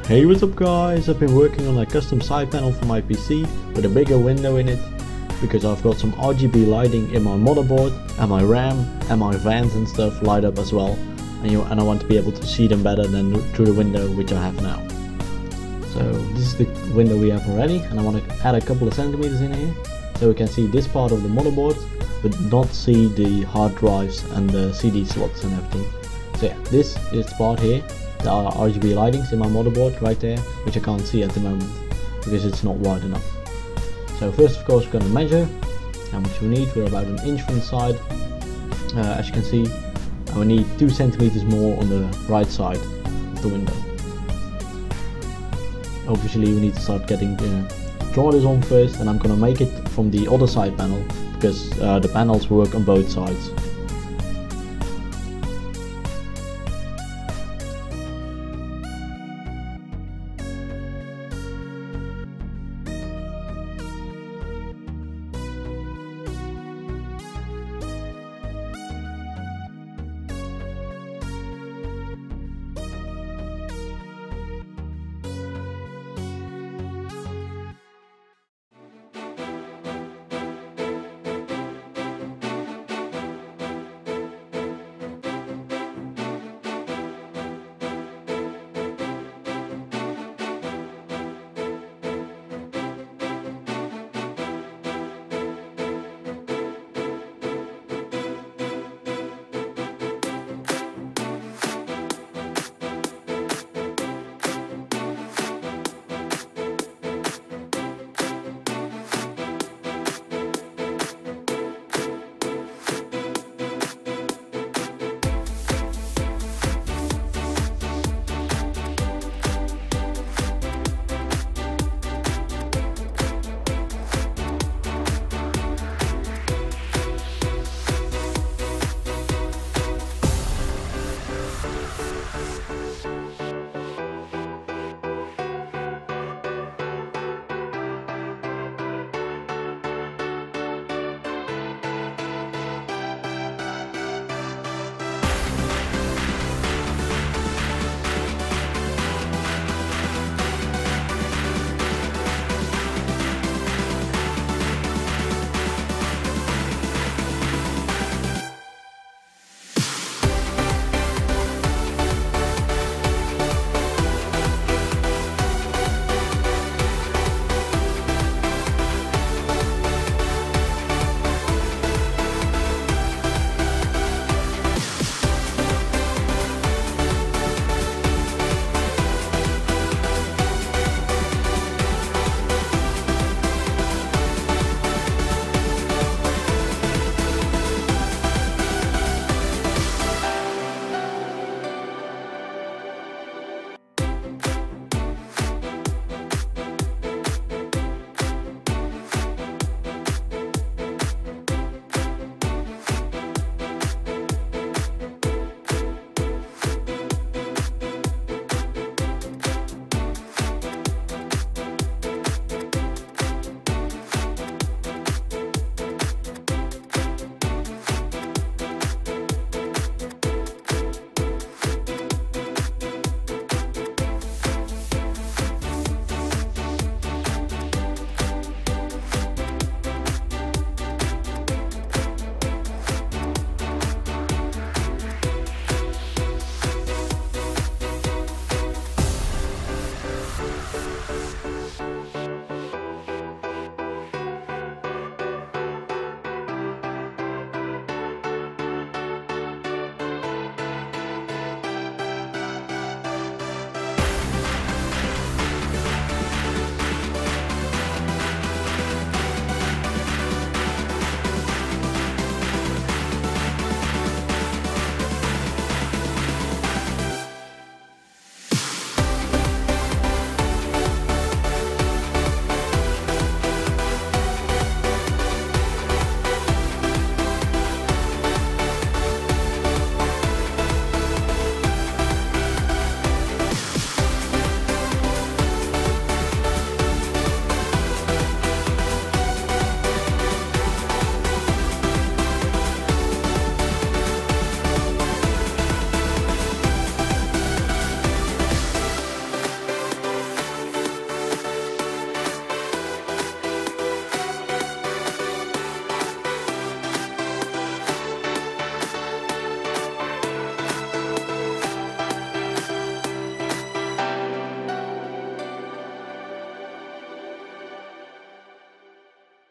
Hey, what's up guys, I've been working on a custom side panel for my PC with a bigger window in it because I've got some RGB lighting in my motherboard and my RAM and my vents and stuff light up as well, and I want to be able to see them better than through the window which I have now. So this is the window we have already, and I want to add a couple of centimeters in here so we can see this part of the motherboard but not see the hard drives and the CD slots and everything. So yeah, this is the part here. There are RGB lightings in my motherboard right there, which I can't see at the moment because it's not wide enough. So first of course we're going to measure how much we need. We're about an inch from the side, as you can see, and we need 2 centimeters more on the right side of the window. Obviously we need to start getting draw this on first, and I'm going to make it from the other side panel because the panels work on both sides.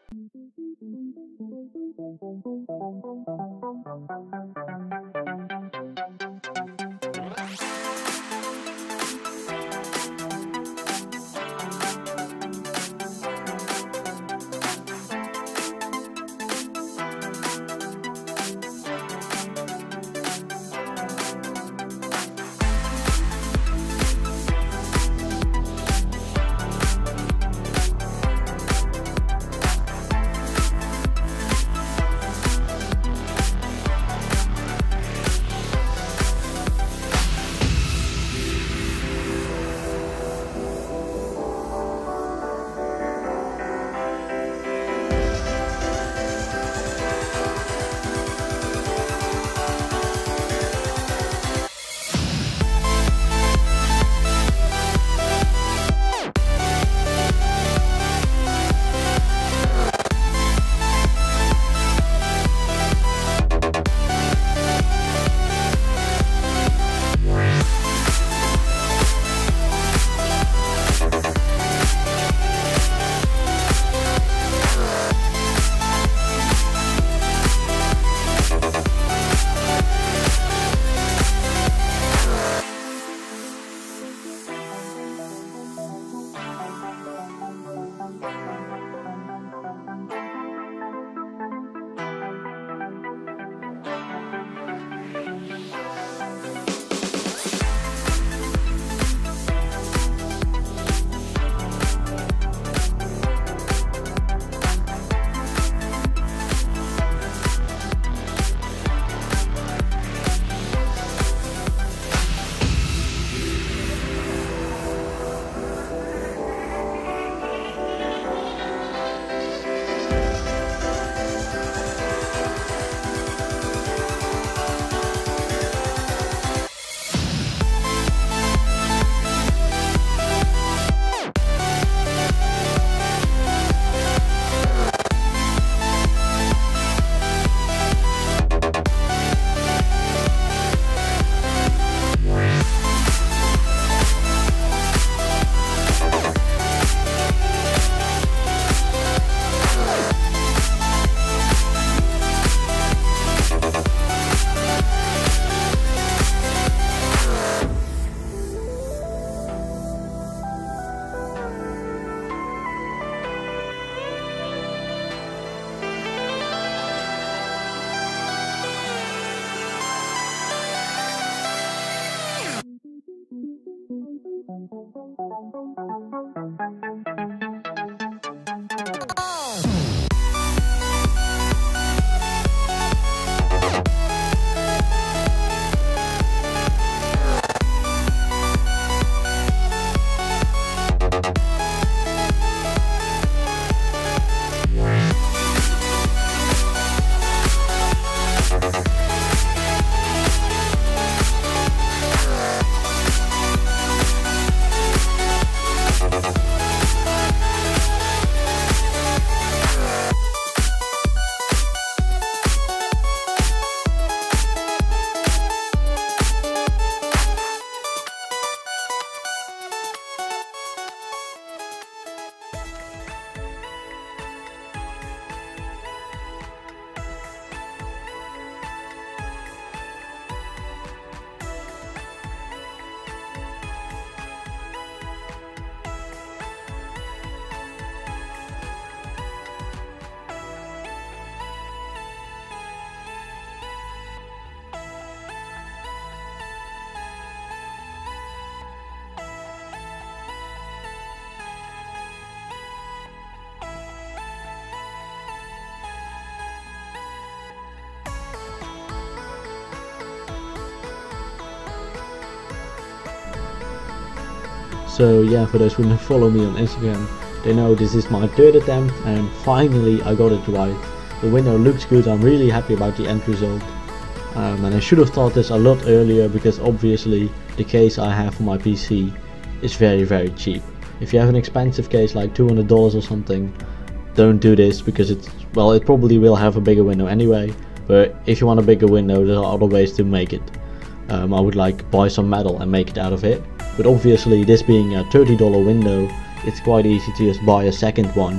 So yeah, for those who follow me on Instagram, they know this is my third attempt and finally I got it right. The window looks good, I'm really happy about the end result. And I should have thought this a lot earlier, because obviously the case I have for my PC is very cheap. If you have an expensive case like $200 or something, don't do this, because it probably will have a bigger window anyway. But if you want a bigger window, there are other ways to make it. I would like buy some metal and make it out of it. But obviously, this being a $30 window, it's quite easy to just buy a second one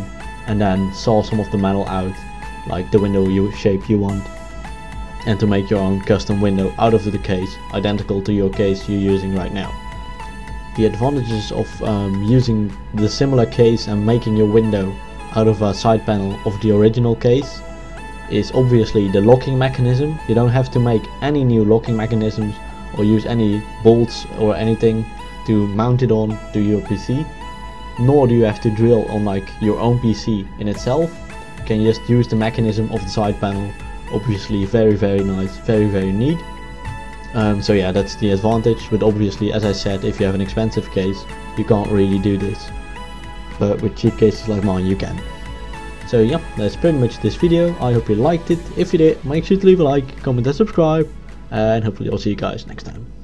and then saw some of the metal out, like the window shape you want, and to make your own custom window out of the case, identical to your case you're using right now. The advantages of using the similar case and making your window out of a side panel of the original case is obviously the locking mechanism. You don't have to make any new locking mechanisms or use any bolts or anything to mount it on to your PC, nor do you have to drill on like your own PC in itself. You can just use the mechanism of the side panel. Obviously very nice, very neat. So yeah, that's the advantage, but obviously, as I said, if you have an expensive case you can't really do this, but with cheap cases like mine you can. So yeah, that's pretty much this video. I hope you liked it. If you did, make sure to leave a like, comment and subscribe, and hopefully I'll see you guys next time.